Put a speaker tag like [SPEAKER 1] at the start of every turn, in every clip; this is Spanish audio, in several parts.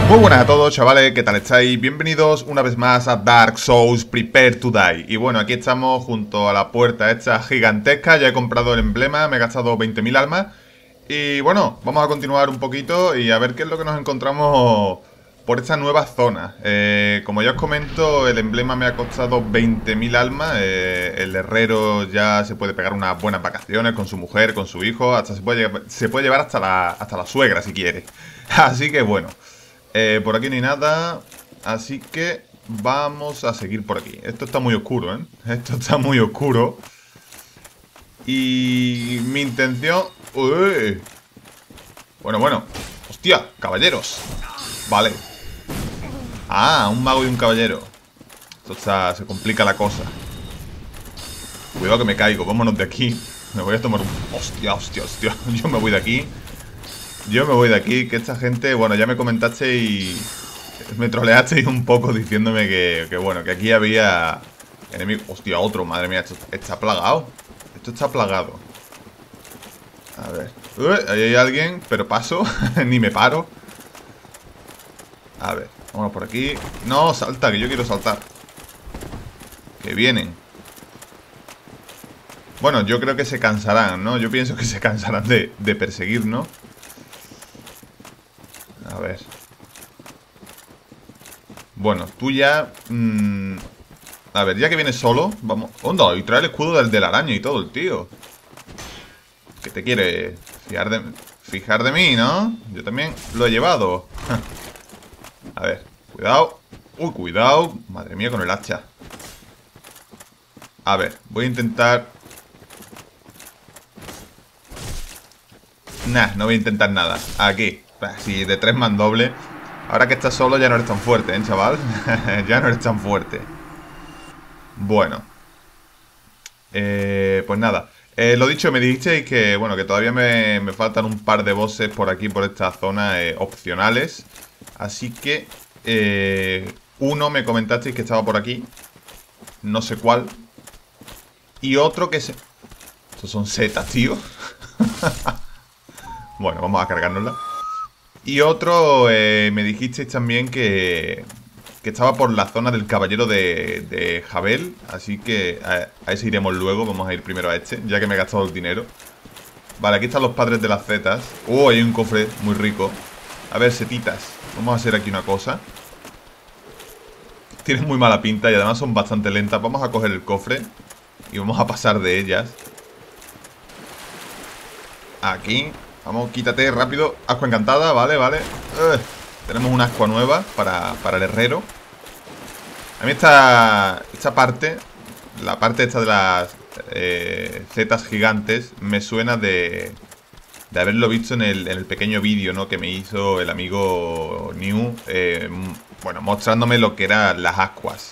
[SPEAKER 1] Muy buenas a todos, chavales, ¿qué tal estáis? Bienvenidos una vez más a Dark Souls Prepare to Die. Y bueno, aquí estamos junto a la puerta esta gigantesca. Ya he comprado el emblema, me he gastado 20.000 almas. Y bueno, vamos a continuar un poquito y a ver qué es lo que nos encontramos por esta nueva zona. Como ya os comento, el emblema me ha costado 20.000 almas. El herrero ya se puede pegar unas buenas vacaciones con su mujer, con su hijo. Hasta se puede llevar hasta la suegra si quiere. Así que bueno. Por aquí ni nada, así que vamos a seguir por aquí. Esto está muy oscuro, ¿eh? Esto está muy oscuro. Y mi intención... ¡Uy! Bueno. ¡Hostia! ¡Caballeros! Vale. Ah, un mago y un caballero. Esto está... se complica la cosa. Cuidado que me caigo, vámonos de aquí. Me voy a tomar un... ¡Hostia! Yo me voy de aquí. Que esta gente, bueno, ya me comentaste y me troleasteis un poco diciéndome que bueno, que aquí había enemigos. Hostia, otro, madre mía, esto está plagado. Esto está plagado. A ver. Ahí hay alguien, pero paso, ni me paro. A ver, vámonos por aquí. No, salta, que yo quiero saltar. Que vienen. Bueno, yo creo que se cansarán, ¿no? Yo pienso que se cansarán de perseguirnos. A ver. Bueno, tú ya... A ver, ya que vienes solo, vamos... ¡Onda! Y trae el escudo del araña y todo, el tío. ¿Qué te quiere? Fijar de mí, ¿no? Yo también lo he llevado. A ver, cuidado. Uy, cuidado. Madre mía con el hacha. A ver, voy a intentar... Nah, no voy a intentar nada. Aquí. Si de 3 mandoble. Ahora que estás solo ya no eres tan fuerte, ¿eh, chaval? Ya no eres tan fuerte. Bueno. Pues nada. Lo dicho, me dijisteis que, bueno, que todavía me faltan un par de bosses por aquí, por esta zona, opcionales. Así que... uno me comentasteis que estaba por aquí. No sé cuál. Y otro que se... Estos son setas, tío. Bueno, vamos a cargárnosla. Y otro, me dijisteis también que estaba por la zona del caballero de Jabel. Así que a ese iremos luego. Vamos a ir primero a este, ya que me he gastado el dinero. Vale, aquí están los padres de las zetas. Oh, hay un cofre muy rico. A ver, setitas, vamos a hacer aquí una cosa. Tienen muy mala pinta y además son bastante lentas. Vamos a coger el cofre y vamos a pasar de ellas. Aquí. Vamos, quítate rápido. Ascua encantada, vale. Tenemos una ascua nueva para el herrero. A mí esta parte, la parte esta de las zetas gigantes, me suena de haberlo visto en el pequeño vídeo, ¿no?, que me hizo el amigo New, bueno, mostrándome lo que eran las ascuas.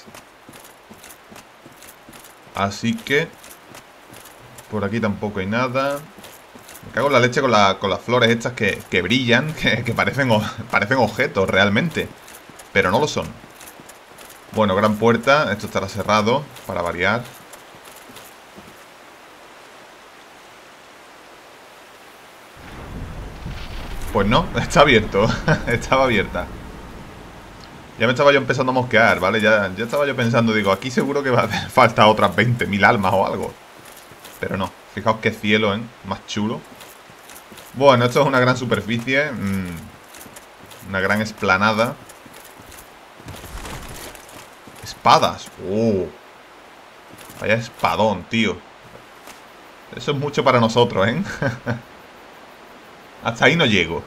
[SPEAKER 1] Así que por aquí tampoco hay nada. Me cago en la leche con las flores estas que brillan, que parecen objetos realmente. Pero no lo son. Bueno, gran puerta. Esto estará cerrado, para variar. Pues no, está abierto. Estaba abierta. Ya me estaba yo empezando a mosquear, ¿vale? Ya estaba yo pensando, digo, aquí seguro que va a hacer falta otras 20.000 almas o algo. Pero no, fijaos qué cielo, ¿eh? Más chulo. Bueno, esto es una gran superficie. Una gran explanada. Espadas. Oh. Vaya espadón, tío. Eso es mucho para nosotros, ¿eh? Hasta ahí no llego.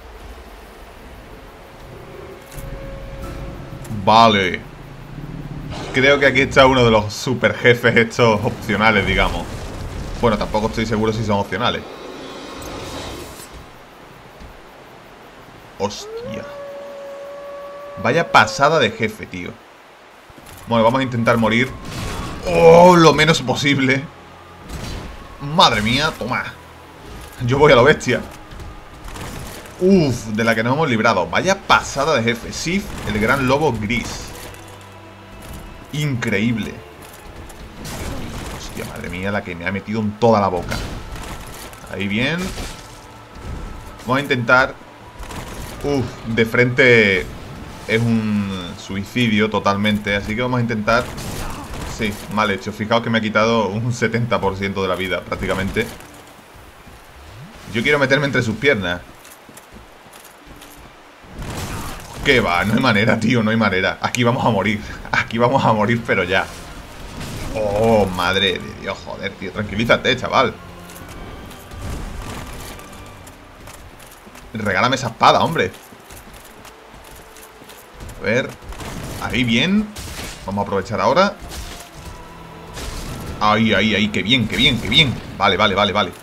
[SPEAKER 1] Vale. Creo que aquí está uno de los super jefes estos opcionales, digamos. Bueno, tampoco estoy seguro si son opcionales. Hostia. Vaya pasada de jefe, tío. Bueno, vamos a intentar morir. Oh, lo menos posible. Madre mía, toma. Yo voy a lo bestia. Uf, de la que nos hemos librado. Vaya pasada de jefe. Sif, el gran lobo gris. Increíble. Hostia, madre mía, la que me ha metido en toda la boca. Ahí bien. Vamos a intentar... de frente es un suicidio totalmente. Así que vamos a intentar... Sí, mal hecho. Fijaos que me ha quitado un 70% de la vida, prácticamente. Yo quiero meterme entre sus piernas. ¿Qué va? No hay manera, tío, no hay manera. Aquí vamos a morir. Aquí vamos a morir, pero ya. Oh, madre de Dios, joder, tío. Tranquilízate, chaval. Regálame esa espada, hombre. A ver. Ahí, bien. Vamos a aprovechar ahora. Ahí, ahí, ahí. Qué bien, qué bien, qué bien. Vale, vale, vale, vale.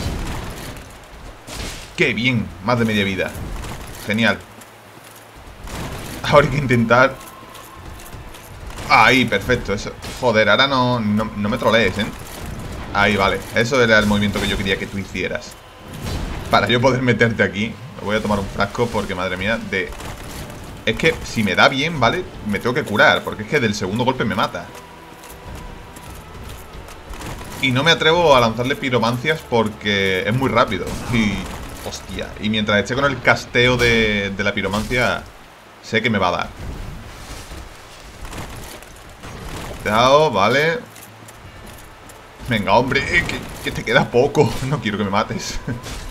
[SPEAKER 1] Qué bien. Más de media vida. Genial. Ahora hay que intentar... Ahí, perfecto. Eso. Joder, ahora no me trolees, ¿eh? Ahí, vale. Eso era el movimiento que yo quería que tú hicieras. Para yo poder meterte aquí. Me voy a tomar un frasco porque, madre mía, Es que si me da bien, ¿vale? Me tengo que curar, porque es que del segundo golpe me mata. Y no me atrevo a lanzarle piromancias porque es muy rápido. Y... hostia. Y mientras esté con el casteo de la piromancia, sé que me va a dar. Cuidado, vale. Venga, hombre, que te queda poco. No quiero que me mates.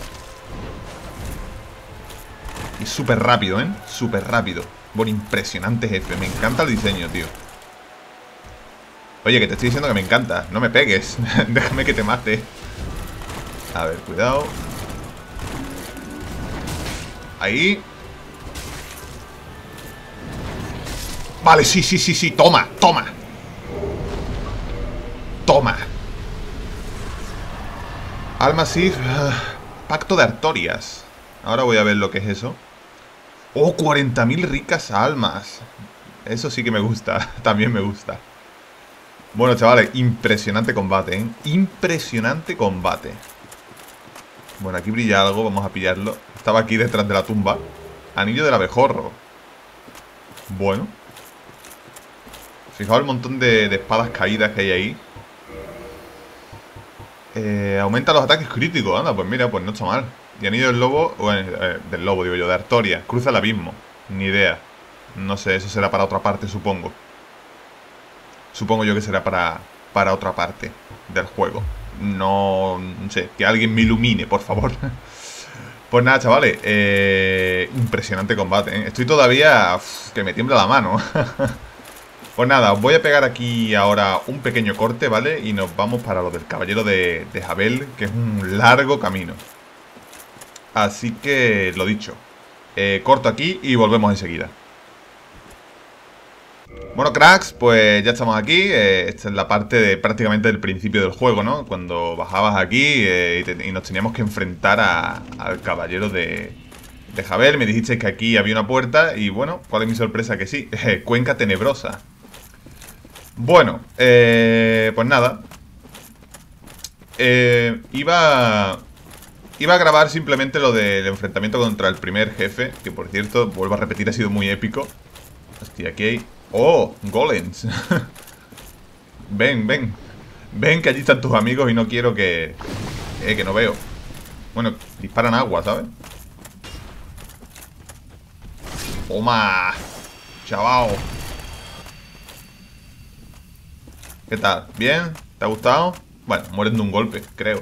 [SPEAKER 1] Y súper rápido, ¿eh? Súper rápido. Bueno, impresionante jefe. Me encanta el diseño, tío. Oye, que te estoy diciendo que me encanta. No me pegues. Déjame que te mate. A ver, cuidado. Ahí. Vale, sí, sí, sí, sí. Toma, toma. Toma. Alma Sif. Pacto de Artorias. Ahora voy a ver lo que es eso. ¡Oh! 40.000 ricas almas. Eso sí que me gusta. También me gusta. Bueno, chavales, impresionante combate, ¿eh? Impresionante combate. Bueno, aquí brilla algo, vamos a pillarlo. Estaba aquí detrás de la tumba. Anillo del abejorro. Bueno. Fijaos el montón de espadas caídas que hay ahí. Aumenta los ataques críticos. Anda, pues mira, pues no está mal. Y anillo del lobo, bueno, del lobo digo yo, de Artoria. Cruza el abismo. Ni idea. No sé, eso será para otra parte, supongo. Supongo yo que será para otra parte del juego. No sé, que alguien me ilumine, por favor. Pues nada, chavales. Impresionante combate, ¿eh? Estoy todavía... que me tiembla la mano. Pues nada, os voy a pegar aquí ahora un pequeño corte, ¿vale? Y nos vamos para lo del caballero de Jabel, que es un largo camino. Así que, lo dicho. Corto aquí y volvemos enseguida. Bueno, cracks, pues ya estamos aquí. Esta es la parte de prácticamente del principio del juego, ¿no? Cuando bajabas aquí y nos teníamos que enfrentar al caballero de Jabel. Me dijisteis que aquí había una puerta y bueno, ¿cuál es mi sorpresa? Que sí, Cuenca Tenebrosa. Bueno, pues nada. Iba a grabar simplemente lo del enfrentamiento contra el primer jefe, que por cierto, vuelvo a repetir, ha sido muy épico. Hostia, aquí hay... ¡Oh! Golems. Ven, ven. Ven que allí están tus amigos y no quiero que no veo. Bueno, disparan agua, ¿sabes? ¡Toma! ¡Chaval! ¿Qué tal? ¿Bien? ¿Te ha gustado? Bueno, mueren de un golpe, creo.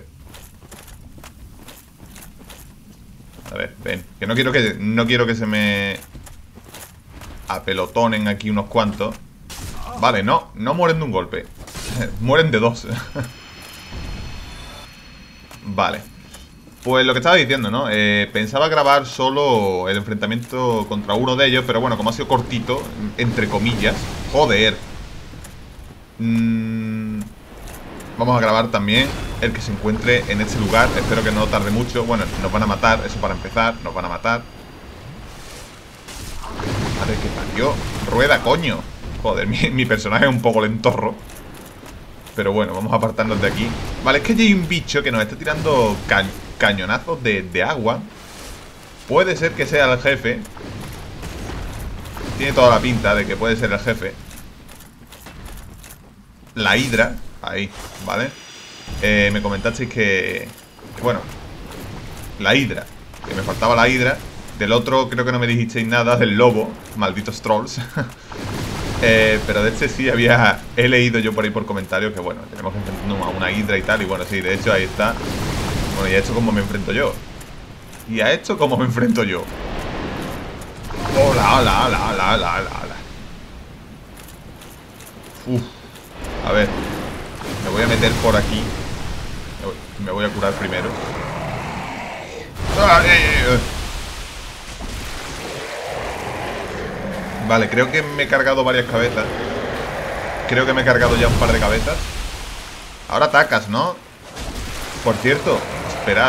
[SPEAKER 1] A ver, ven. Que no quiero que se me apelotonen aquí unos cuantos. Vale, no mueren de un golpe. Mueren de dos. Vale. Pues lo que estaba diciendo, ¿no? Pensaba grabar solo el enfrentamiento contra uno de ellos, pero bueno, como ha sido cortito, entre comillas. Joder. Vamos a grabar también el que se encuentre en este lugar. Espero que no tarde mucho. Bueno, nos van a matar, eso para empezar. Nos van a matar. Madre que parió. Rueda, coño. Joder, mi personaje es un poco lentorro. Pero bueno, vamos a apartarnos de aquí. Vale, es que allí hay un bicho que nos está tirando cañonazos de agua. Puede ser que sea el jefe. Tiene toda la pinta de que puede ser el jefe. La hidra. Ahí, ¿vale? Me comentasteis que... bueno, la hidra. Que me faltaba la hidra. Del otro creo que no me dijisteis nada, del lobo. Malditos trolls. Pero de este sí he leído yo por ahí por comentarios que bueno, tenemos que enfrentarnos a una hidra y tal. Y bueno, sí, de hecho ahí está. Bueno, ¿y a esto cómo me enfrento yo? ¿Y a esto cómo me enfrento yo? Hola, hola, hola, hola, hola, hola. Uf. A ver. Me voy a meter por aquí. Me voy a curar primero. Vale, creo que me he cargado varias cabezas. Creo que me he cargado ya un par de cabezas. Ahora atacas, ¿no? Por cierto, esperad.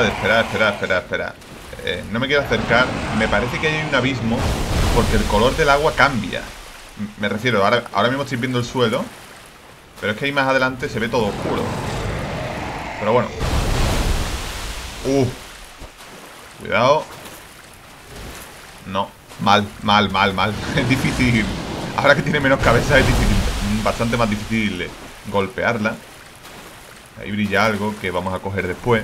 [SPEAKER 1] No me quiero acercar. Me parece que hay un abismo porque el color del agua cambia. Me refiero, ahora mismo estoy viendo el suelo, pero es que ahí más adelante se ve todo oscuro. Pero bueno. Cuidado. No, mal. Es difícil. Ahora que tiene menos cabeza es difícil. Bastante más difícil golpearla. Ahí brilla algo que vamos a coger después.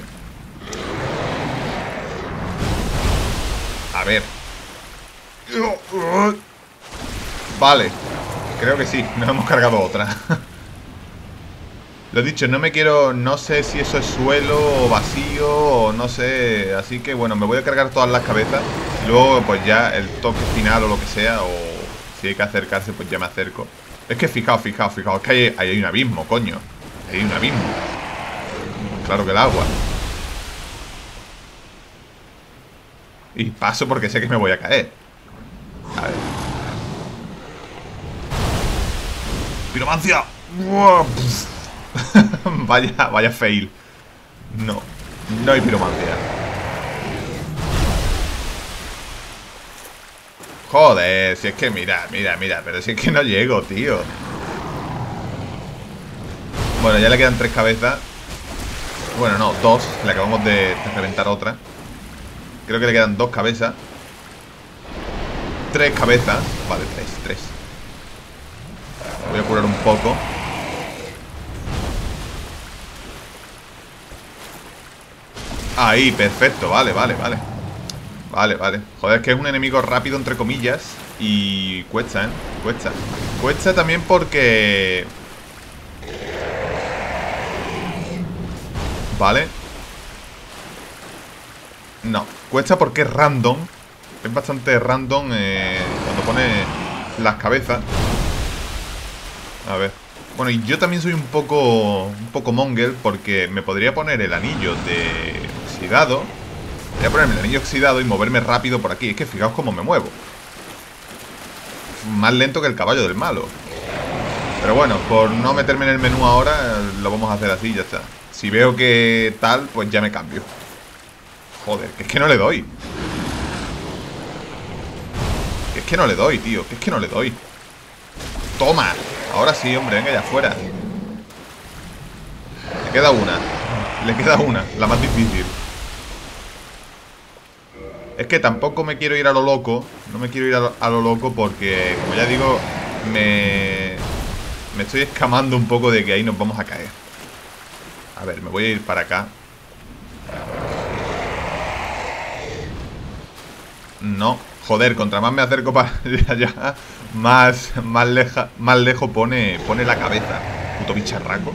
[SPEAKER 1] A ver. Vale. Creo que sí, nos hemos cargado otra. Lo dicho, no sé si eso es suelo o vacío o no sé. Así que bueno, me voy a cargar todas las cabezas. Y luego pues ya el toque final o lo que sea. O si hay que acercarse pues ya me acerco. Es que fijaos. Es que ahí hay un abismo, coño. Ahí hay un abismo. Claro que el agua. Y paso porque sé que me voy a caer. A ver. ¡Piromancia! Vaya fail. No hay piromancia. Joder, si es que mira. Pero si es que no llego, tío. Bueno, ya le quedan 3 cabezas. Bueno, no, 2. Le acabamos de reventar otra. Creo que le quedan 2 cabezas. 3 cabezas. Vale, 3. Voy a curar un poco. Ahí, perfecto, vale. Joder, es que es un enemigo rápido, entre comillas. Y cuesta, Cuesta también porque... Vale. No, cuesta porque es random. Es bastante random cuando pone las cabezas. A ver. Bueno, y yo también soy un poco monger porque me podría poner el anillo de oxidado. Voy a ponerme el anillo oxidado y moverme rápido por aquí. Es que fijaos cómo me muevo. Más lento que el caballo del malo. Pero bueno, por no meterme en el menú ahora, lo vamos a hacer así, ya está. Si veo que tal, pues ya me cambio. Joder, que es que no le doy. Que es que no le doy, tío. Que es que no le doy. ¡Toma! Ahora sí, hombre, venga ya afuera. Le queda una, la más difícil. Es que tampoco me quiero ir a lo loco. No me quiero ir a lo loco porque, como ya digo, me estoy escamando un poco de que ahí nos vamos a caer. A ver, me voy a ir para acá. No, joder, contra más me acerco para allá, más lejos pone la cabeza. Puto bicharraco.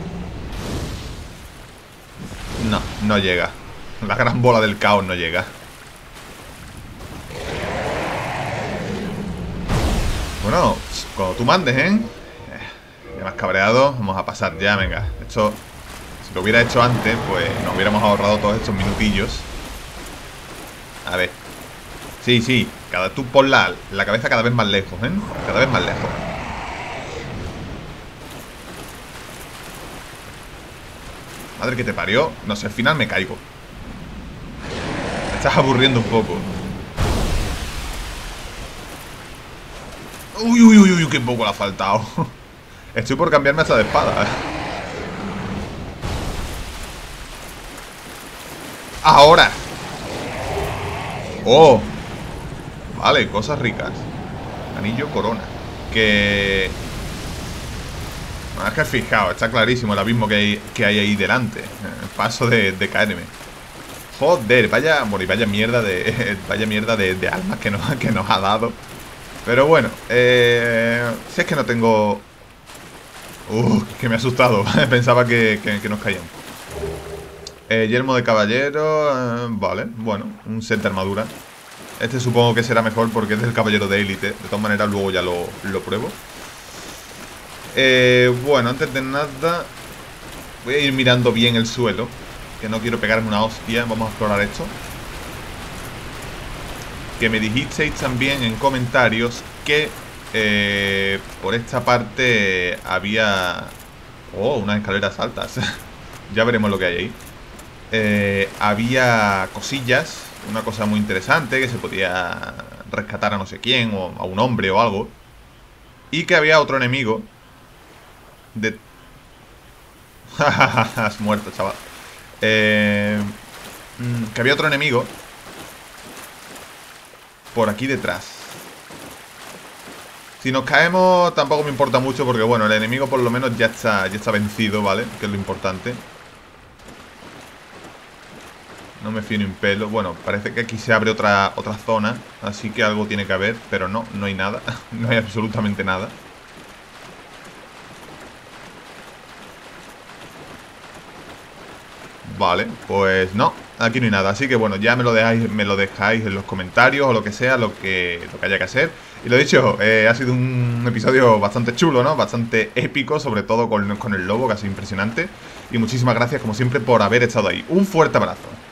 [SPEAKER 1] No llega. La gran bola del caos no llega. Bueno, cuando tú mandes, ¿eh? Ya me has cabreado. Vamos a pasar ya, venga. Esto, si lo hubiera hecho antes, pues nos hubiéramos ahorrado todos estos minutillos. A ver. Sí, tú pon la cabeza cada vez más lejos, ¿eh? Cada vez más lejos. Madre que te parió. No sé, al final me caigo. Me estás aburriendo un poco. Uy, qué poco le ha faltado. Estoy por cambiarme hasta de espada. Ahora. Oh. Vale, cosas ricas. Anillo corona. Que... Bueno, es que fijaos, está clarísimo el abismo que hay ahí delante. Paso de caerme. Joder, vaya, bueno, y vaya mierda de vaya mierda de armas que nos ha dado. Pero bueno, si es que no tengo... que me ha asustado. Pensaba que nos caían. Yelmo de caballero, vale, bueno, un set de armadura. Este supongo que será mejor porque es del caballero de élite. De todas maneras luego ya lo pruebo. Bueno, antes de nada voy a ir mirando bien el suelo, que no quiero pegarme una hostia. Vamos a explorar esto. Que me dijisteis también en comentarios que por esta parte había... Oh, unas escaleras altas. Ya veremos lo que hay ahí. Había cosillas, una cosa muy interesante, que se podía rescatar a no sé quién, o a un hombre o algo. Y que había otro enemigo de... Has muerto, chaval. Que había otro enemigo por aquí detrás. Si nos caemos tampoco me importa mucho porque, bueno, el enemigo por lo menos ya está vencido, ¿vale? Que es lo importante. No me fío ni un pelo. Bueno, parece que aquí se abre otra zona, así que algo tiene que haber, pero no hay nada. No hay absolutamente nada. Vale, pues no, aquí no hay nada. Así que bueno, ya me lo dejáis en los comentarios o lo que sea, lo que haya que hacer. Y lo dicho, ha sido un episodio bastante chulo, ¿no? Bastante épico, sobre todo con el lobo, que ha sido impresionante. Y muchísimas gracias, como siempre, por haber estado ahí. Un fuerte abrazo.